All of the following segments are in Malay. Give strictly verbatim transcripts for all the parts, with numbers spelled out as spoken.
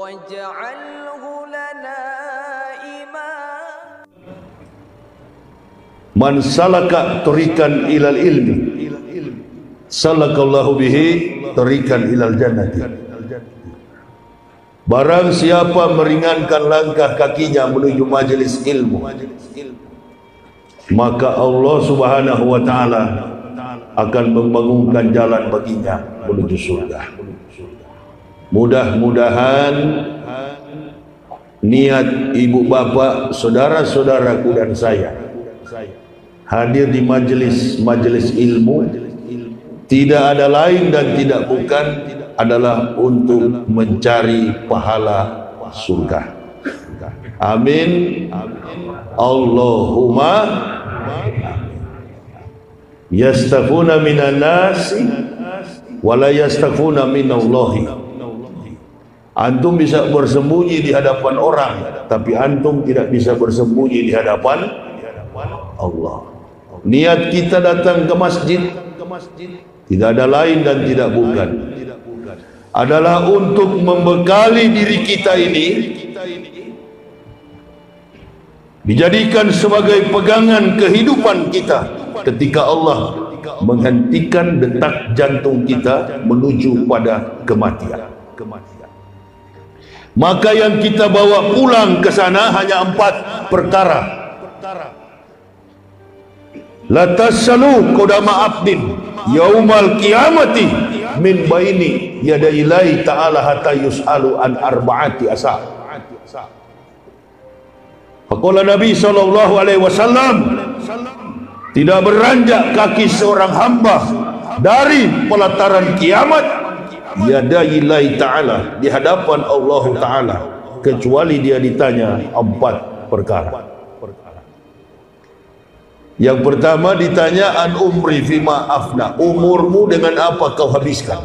واجعله لنا إماما. Man salaka tariqan ilal ilmi salakallahu bihi tariqan ilal jannati. Barang siapa meringankan langkah kakinya menuju majelis ilmu, maka Allah Subhanahu wa taala akan membangunkan jalan baginya menuju surga. Mudah-mudahan niat ibu bapa, saudara-saudaraku dan saya hadir di majelis-majelis ilmu tidak ada lain dan tidak bukan adalah untuk mencari pahala surga. Amin. Allahumma yastafuna minan nasi wala yastafuna minallahi. Antum bisa bersembunyi di hadapan orang, tapi antum tidak bisa bersembunyi di hadapan Allah. Niat kita datang ke masjid tidak ada lain dan tidak bukan adalah untuk membekali diri kita ini dijadikan sebagai pegangan kehidupan kita ketika Allah menghentikan detak jantung kita menuju pada kematian. Maka yang kita bawa pulang ke sana hanya empat perkara. La tasalu qadama abdin yaumal qiyamati min baini yadaillahi ta'ala hatta yus'alu an arba'ati asa. Faqala Nabi sallallahu alaihi wasallam, tidak beranjak kaki seorang hamba dari pelataran kiamat yadaillahi ta'ala, di hadapan Allah Ta'ala, kecuali dia ditanya empat perkara. Yang pertama ditanya an umri fima afna, umurmu dengan apa kau habiskan.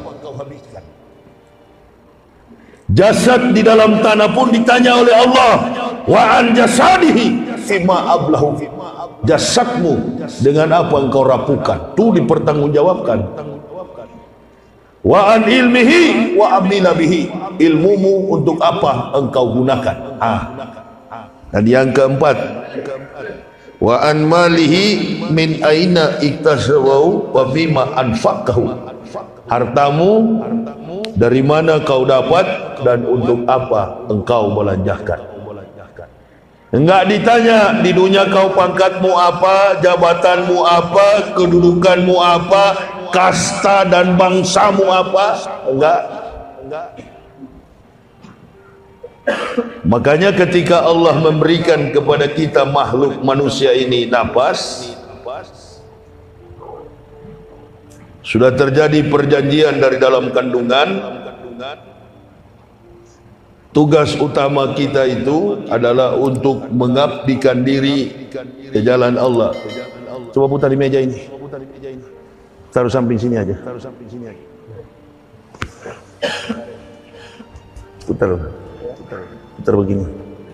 Jasad di dalam tanah pun ditanya oleh Allah, wa an jasadihi fima ablahu, jasadmu dengan apa engkau rapukan, itu dipertanggungjawabkan. Wa an ilmihi wa amila bihi, ilmumu untuk apa engkau gunakan. Ah. Dan yang keempat, wa an malihi min aina iktasabahu wa bima anfaqahu, hartamu dari mana kau dapat dan untuk apa engkau belanjakan. Enggak ditanya di dunia kau pangkatmu apa, jabatanmu apa, kedudukanmu apa, kasta dan bangsamu apa. Enggak. Makanya ketika Allah memberikan kepada kita makhluk manusia ini nafas, sudah terjadi perjanjian dari dalam kandungan. Tugas utama kita itu adalah untuk mengabdikan diri ke jalan Allah. Coba putar di meja ini. Taruh samping sini aja. Putar. Putar begini.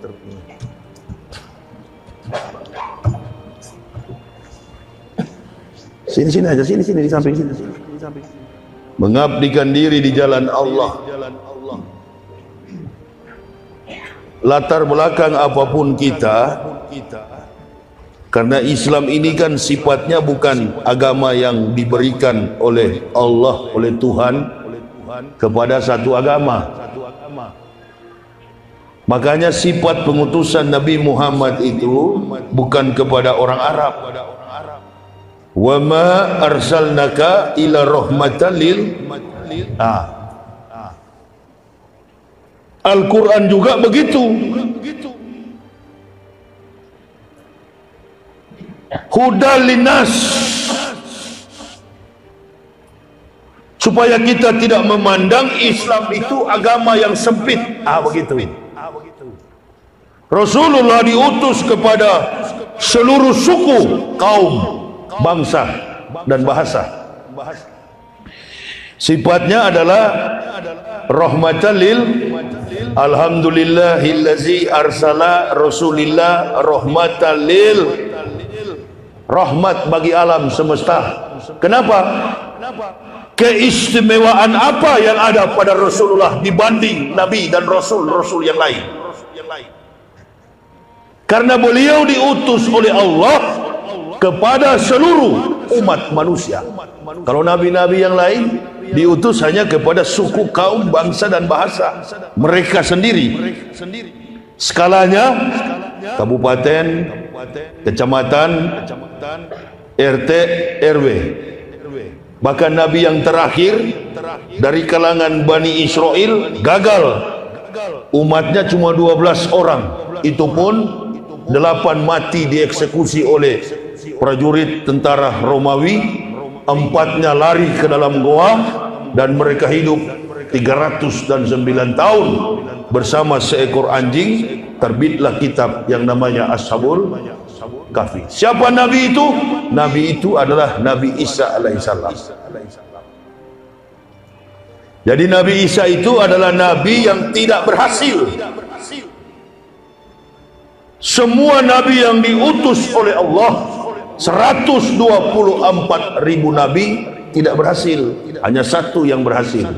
Sini sini aja, sini sini di samping sini. Mengabdikan diri di jalan Allah. Latar belakang apapun kita, karena Islam ini kan sifatnya bukan agama yang diberikan oleh Allah, oleh Tuhan kepada satu agama. Makanya sifat pengutusan Nabi Muhammad itu bukan kepada orang Arab. Wa ma arsalnaka ila rahmatan lil ah. Al-Quran juga begitu. Hudal linnas, supaya kita tidak memandang Islam itu agama yang sempit. Ah begitu. Rasulullah diutus kepada seluruh suku, kaum, bangsa dan bahasa. Sifatnya adalah rahmatan lil alhamdulillahillazi arsala rasulillah rahmatan lil rahmat bagi alam semesta. Kenapa? Keistimewaan apa yang ada pada Rasulullah dibanding Nabi dan Rasul-Rasul yang lain? Karena beliau diutus oleh Allah kepada seluruh umat manusia. Kalau nabi-nabi yang lain diutus hanya kepada suku, kaum, bangsa dan bahasa mereka sendiri. Skalanya kabupaten, kecamatan, R T, R W. Bahkan nabi yang terakhir dari kalangan Bani Israel gagal. Umatnya cuma dua belas orang. Itu pun delapan mati dieksekusi oleh prajurit tentara Romawi, empatnya lari ke dalam goa, dan mereka hidup tiga ratus sembilan tahun bersama seekor anjing. Terbitlah kitab yang namanya Ashabul Kahfi. Siapa nabi itu? Nabi itu adalah Nabi Isa alaihissalam. Jadi Nabi Isa itu adalah nabi yang tidak berhasil. Semua nabi yang diutus oleh Allah, seratus dua puluh empat ribu nabi, tidak berhasil. Hanya satu yang berhasil,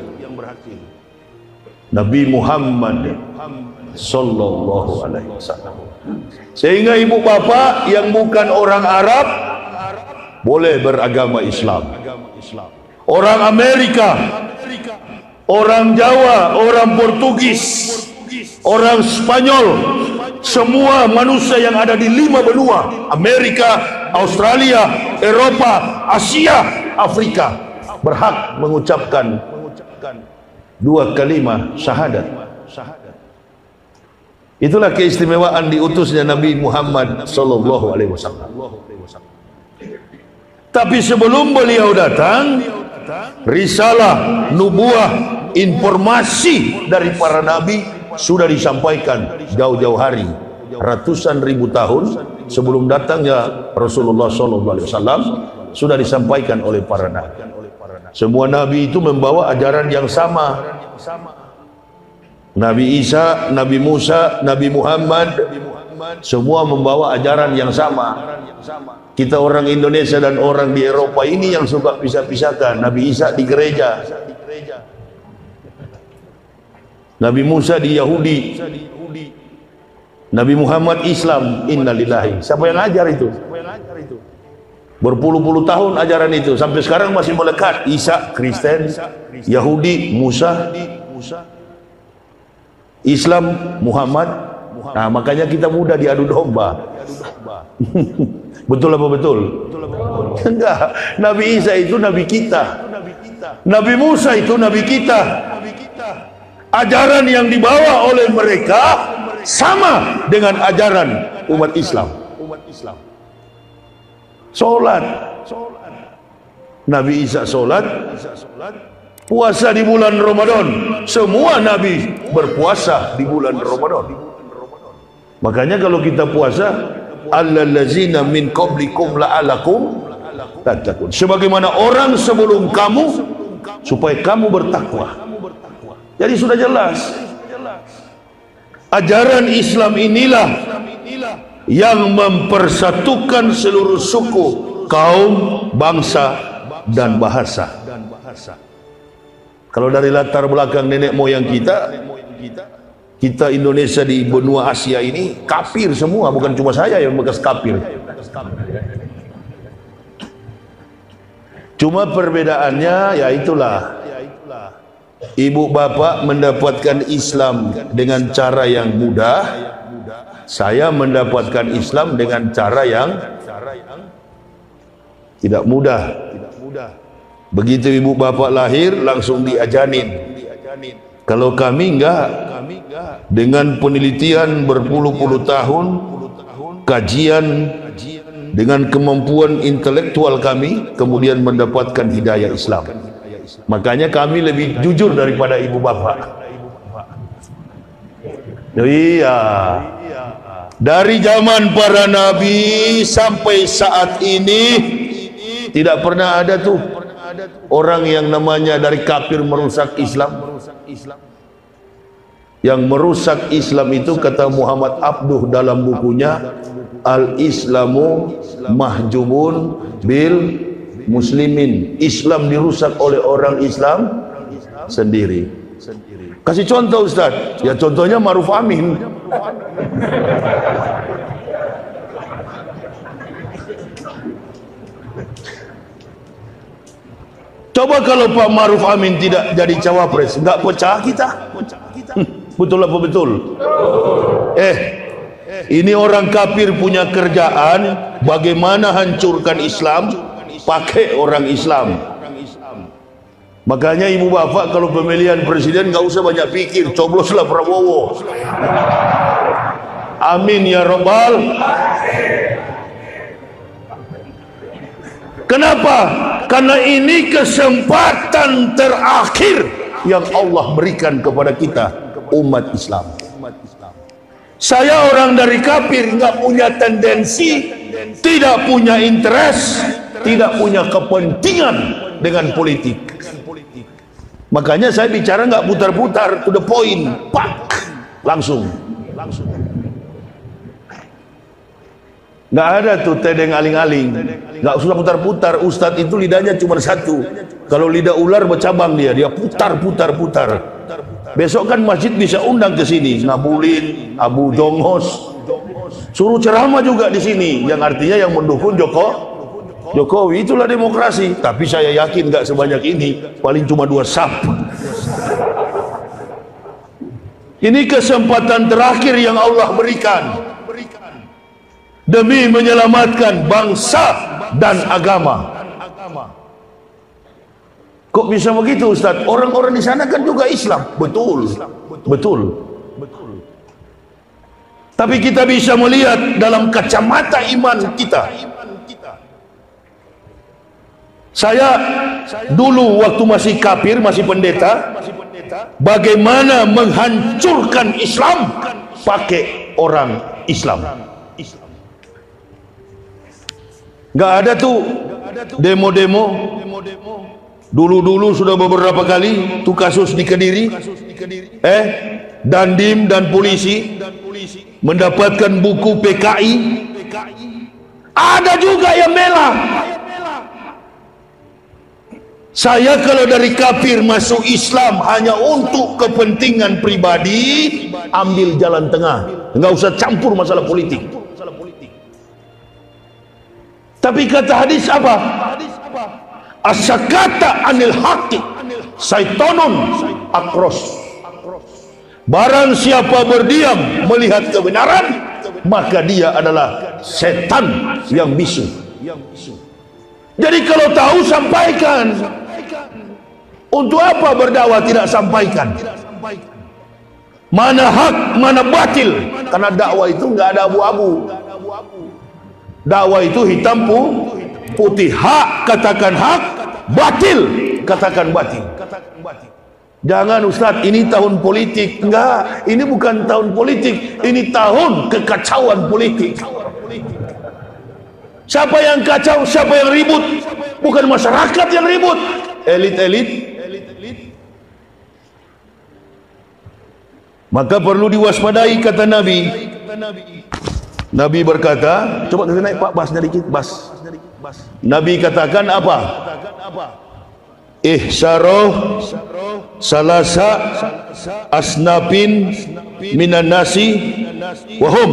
Nabi Muhammad sallallahu alaihi wasallam. Sehingga ibu bapak yang bukan orang Arab boleh beragama Islam. Orang Amerika, orang Jawa, orang Portugis, orang Spanyol, semua manusia yang ada di lima benua, Amerika, Australia, Eropa, Asia, Afrika, berhak mengucapkan dua kalimat syahadat. Itulah keistimewaan diutusnya Nabi Muhammad sallallahu alaihi wasallam. Tapi sebelum beliau datang, risalah, nubuah, informasi dari para nabi sudah disampaikan jauh-jauh hari, ratusan ribu tahun sebelum datangnya Rasulullah sallallahu alaihi wasallam sudah disampaikan oleh para nabi. Semua nabi itu membawa ajaran yang sama. Nabi Isa, Nabi Musa, Nabi Muhammad, semua membawa ajaran yang sama. Kita orang Indonesia dan orang di Eropa ini yang suka pisah-pisahkan. Nabi Isa di gereja, Nabi Musa di Yahudi, Nabi Muhammad Islam. Innalillahi. Siapa yang ajar itu? Berpuluh-puluh tahun ajaran itu, sampai sekarang masih melekat. Isa Kristen, Yahudi Musa, Islam Muhammad. Nah, makanya kita mudah diadu domba. Betul apa betul? Enggak. Nabi Isa itu nabi kita. Nabi Musa itu nabi kita. Ajaran yang dibawa oleh mereka sama dengan ajaran umat Islam. Solat, Nabi Isa solat. Puasa di bulan Ramadan, semua nabi berpuasa di bulan Ramadan. Makanya kalau kita puasa, allazina min qablikum la'alakum tattaqun, sebagaimana orang sebelum kamu, supaya kamu bertakwa. Jadi sudah jelas, ajaran Islam inilah yang mempersatukan seluruh suku, kaum, bangsa dan bahasa. Kalau dari latar belakang nenek moyang kita, kita Indonesia di benua Asia ini kafir semua, bukan cuma saya yang bekas kafir. Cuma perbedaannya ya itulah, ibu bapak mendapatkan Islam dengan cara yang mudah, saya mendapatkan Islam dengan cara yang tidak mudah. Begitu ibu bapak lahir langsung diajanin. Kalau kami enggak, dengan penelitian berpuluh-puluh tahun, kajian, dengan kemampuan intelektual kami, kemudian mendapatkan hidayah Islam. Makanya kami lebih jujur daripada ibu bapak. Iya. Dari zaman para nabi sampai saat ini tidak pernah ada tuh orang yang namanya dari kafir merusak Islam. Yang merusak Islam itu, kata Muhammad Abduh dalam bukunya, al-islamu mahjumun bil muslimin. Islam dirusak oleh orang Islam sendiri. Kasih contoh Ustaz. Ya contohnya Ma'ruf Amin. Coba kalau Pak Ma'ruf Amin tidak jadi cawapres, enggak pecah kita. Betul apa betul? Eh, ini orang kafir punya kerjaan bagaimana hancurkan Islam pakai orang Islam. Makanya ibu bapak kalau pemilihan presiden nggak usah banyak pikir, cobloslah Prabowo. Amin ya Rabbal. Kenapa? Karena ini kesempatan terakhir yang Allah berikan kepada kita, umat Islam. Saya orang dari kafir, nggak punya tendensi, tidak punya interest, tidak punya kepentingan dengan politik. Makanya saya bicara nggak putar-putar, to the point, pak, langsung. Nggak ada tuh tedeng aling-aling, nggak usah putar-putar. Ustadz itu lidahnya cuma satu. Kalau lidah ular bercabang dia, dia putar-putar-putar. Besok kan masjid bisa undang ke sini, Ngabulin, Abu Dongos, suruh ceramah juga di sini, yang artinya yang mendukung Joko Jokowi. Itulah demokrasi. Tapi saya yakin nggak sebanyak ini, paling cuma dua sap. Ini kesempatan terakhir yang Allah berikan demi menyelamatkan bangsa dan agama. Kok bisa begitu Ustaz? Orang-orang di sana kan juga Islam. Betul, betul. Tapi kita bisa melihat dalam kacamata iman kita. Saya dulu waktu masih kafir, masih pendeta, bagaimana menghancurkan Islam pakai orang Islam. Nggak ada tuh demo-demo. Dulu-dulu sudah beberapa kali tuh kasus di Kediri, eh Dandim dan polisi mendapatkan buku P K I. Ada juga yang bela. Saya kalau dari kafir masuk Islam hanya untuk kepentingan pribadi, ambil jalan tengah, nggak usah campur masalah politik. Tapi kata hadis apa? Asyakata anil haqi syaitonun akros. Barang siapa berdiam melihat kebenaran, maka dia adalah setan yang bisu. Jadi kalau tahu sampaikan. Untuk apa berdakwah tidak sampaikan? Mana hak, mana batil? Karena dakwah itu nggak ada abu-abu. Dakwah itu hitam putih. Hak katakan hak, batil katakan batil. Jangan Ustaz, ini tahun politik. Enggak, ini bukan tahun politik, ini tahun kekacauan politik. Siapa yang kacau, siapa yang ribut? Bukan masyarakat yang ribut, elit-elit. Maka perlu diwaspadai, kata Nabi. Nabi berkata, coba kita naik Pak, bas sedikit, bas. Nabi katakan apa? Ihsaroh salasa asnafin minan nasi wahum.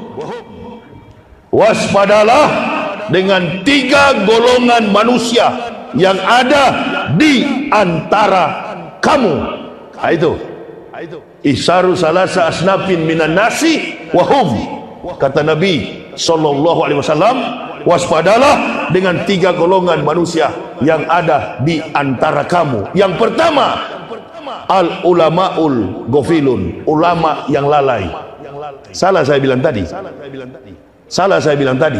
Waspadalah dengan tiga golongan manusia yang ada di antara kamu. Nah, itu. Ihsaru salasa asnafin minan nasi wahum. Kata Nabi sallallahu alaihi wasallam, waspadalah dengan tiga golongan manusia yang ada di antara kamu. Yang pertama, al ulamaul gofilun, ulama yang lalai. Salah saya bilang tadi. Salah saya bilang tadi.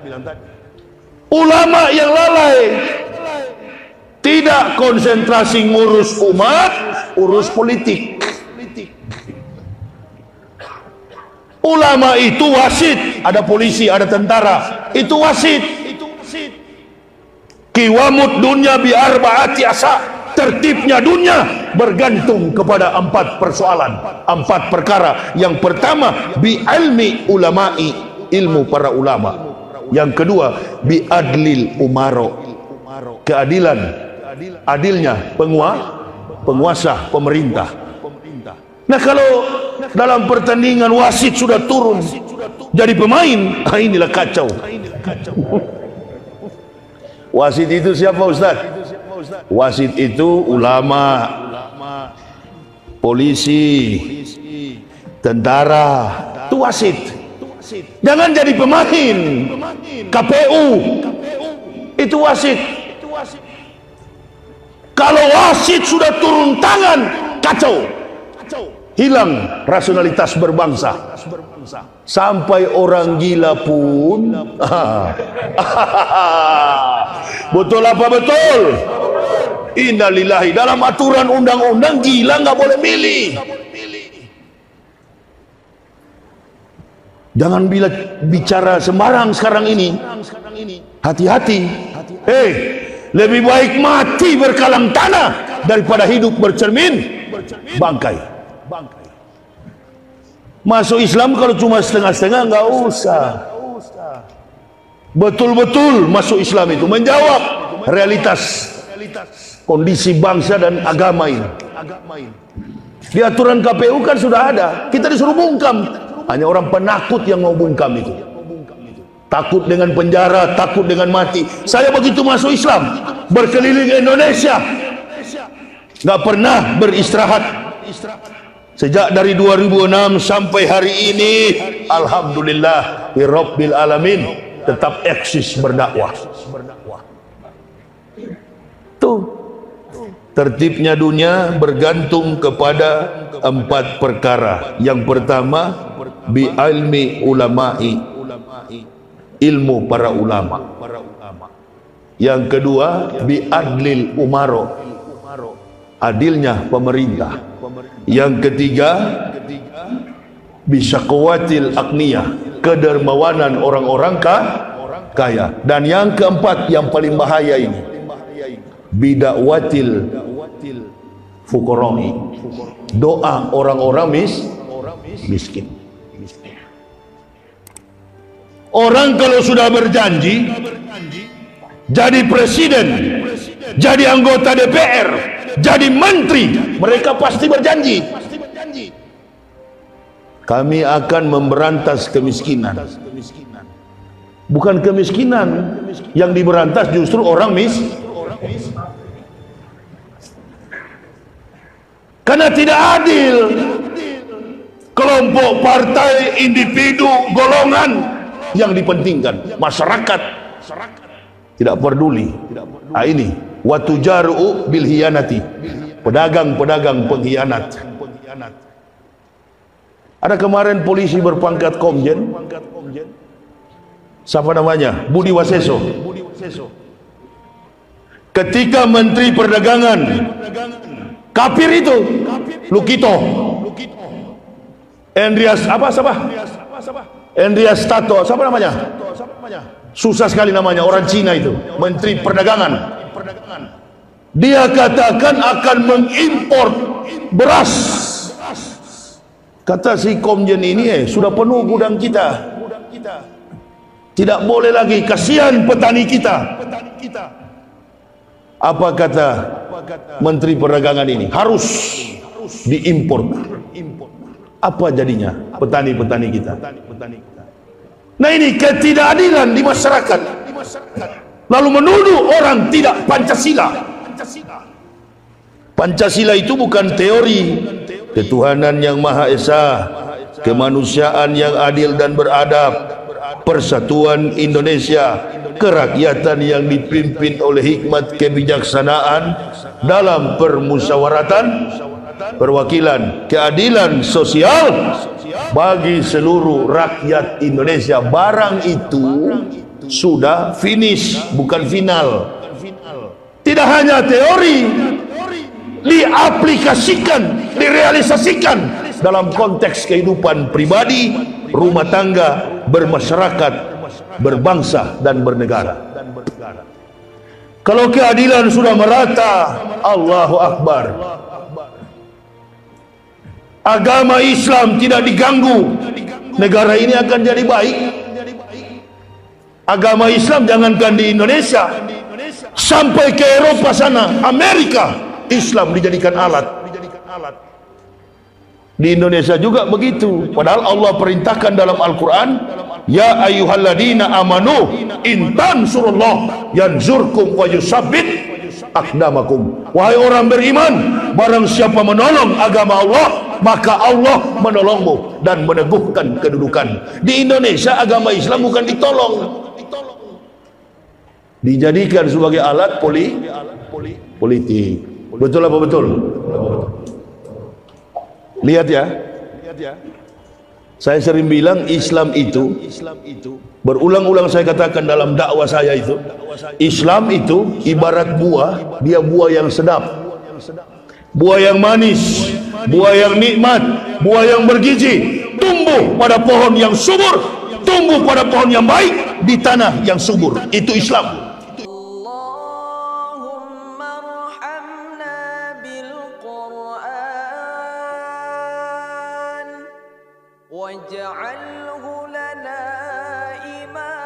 Ulama yang lalai, tidak konsentrasi ngurus umat, urus politik. Ulama itu wasit, ada polisi, ada tentara, itu wasit. Kiwamud dunya bi arba'ati asa, tertibnya dunia bergantung kepada empat persoalan, empat perkara. Yang pertama, bi ilmi ulama'i, ilmu para ulama. Yang kedua, bi adlil umaro, keadilan, adilnya penguasa, penguasa pemerintah. Nah, kalau dalam pertandingan wasit sudah turun jadi pemain, ah, inilah kacau. Wasit itu siapa, Ustaz? Wasit itu ulama, polisi, tentara, itu wasit. Jangan jadi pemain. K P U itu wasit. Kalau wasit sudah turun tangan, kacau. Hilang rasionalitas berbangsa. Sampai orang gila pun betul apa betul? Innalillahi. Dalam aturan undang-undang gila nggak boleh milih. Jangan bila bicara sembarang sekarang ini. Hati-hati. Hei, lebih baik mati berkalang tanah daripada hidup bercermin bangkai. Masuk Islam kalau cuma setengah-setengah nggak usah. Betul-betul masuk Islam itu menjawab realitas kondisi bangsa dan agama ini. Di aturan K P U kan sudah ada. Kita disuruh bungkam. Hanya orang penakut yang mau bungkam itu. Takut dengan penjara, takut dengan mati. Saya begitu masuk Islam, berkeliling Indonesia, nggak pernah beristirahat. Sejak dari dua ribu enam sampai hari ini, alhamdulillah rabbil alamin, tetap eksis berdakwah. Tuh, tertibnya dunia bergantung kepada empat perkara. Yang pertama, bi ilmi ulama'i, ilmu para ulama. Yang kedua, bi adlil umaro, adilnya pemerintah. Yang ketiga, bisyaqwatil aqniyah, kedermawanan orang-orang kaya. Dan yang keempat, yang paling bahaya ini, bidakwatil fuqara'i, doa orang-orang mis miskin. Orang kalau sudah berjanji jadi presiden, jadi anggota D P R, jadi menteri, mereka pasti berjanji, kami akan memberantas kemiskinan. Bukan kemiskinan yang diberantas, justru orang mis karena tidak adil. Kelompok, partai, individu, golongan yang dipentingkan, masyarakat tidak peduli. Nah, ini watujaru bil hiyanati, pedagang-pedagang pengkhianat. Ada kemarin polisi berpangkat komjen, siapa namanya? Budi Waseso. Ketika Menteri Perdagangan kafir itu Lukito, Andreas apa siapa? Andreas Tato, siapa namanya? Susah sekali namanya, orang Cina itu, Menteri Perdagangan. Dia katakan akan mengimpor beras. Kata si komjen ini, eh sudah penuh gudang kita, tidak boleh lagi, kasihan petani kita. Apa kata Menteri Perdagangan ini? Harus diimpor. Apa jadinya petani-petani kita? Nah, ini ketidakadilan di masyarakat. Lalu menuduh orang tidak Pancasila. Pancasila itu bukan teori ketuhanan yang Maha Esa, kemanusiaan yang adil dan beradab, persatuan Indonesia, kerakyatan yang dipimpin oleh hikmat kebijaksanaan dalam permusyawaratan, perwakilan, keadilan sosial bagi seluruh rakyat Indonesia. Barang itu sudah finish, bukan final. Tidak hanya teori, diaplikasikan, direalisasikan dalam konteks kehidupan pribadi, rumah tangga, bermasyarakat, berbangsa dan bernegara. Kalau keadilan sudah merata, Allahu Akbar, agama Islam tidak diganggu, negara ini akan jadi baik. Agama Islam jangankan di Indonesia, sampai ke Eropa sana, Amerika, Islam dijadikan alat. Di Indonesia juga begitu. Padahal Allah perintahkan dalam Al-Quran, ya ayyuhalladzina amanu in tansurullah yanzurkum wa yusabbit aqdamakum. Wahai orang beriman, barang siapa menolong agama Allah, maka Allah menolongmu dan meneguhkan kedudukan. Di Indonesia agama Islam bukan ditolong, dijadikan sebagai alat poli, politik. Betul apa betul? Lihat ya, saya sering bilang Islam itu, berulang-ulang saya katakan dalam dakwah saya itu, Islam itu ibarat buah, dia buah yang sedap, buah yang manis, buah yang nikmat, buah yang bergizi, tumbuh pada pohon yang subur, tumbuh pada pohon yang baik di tanah yang subur. Itu Islam. واجعله لنا إماما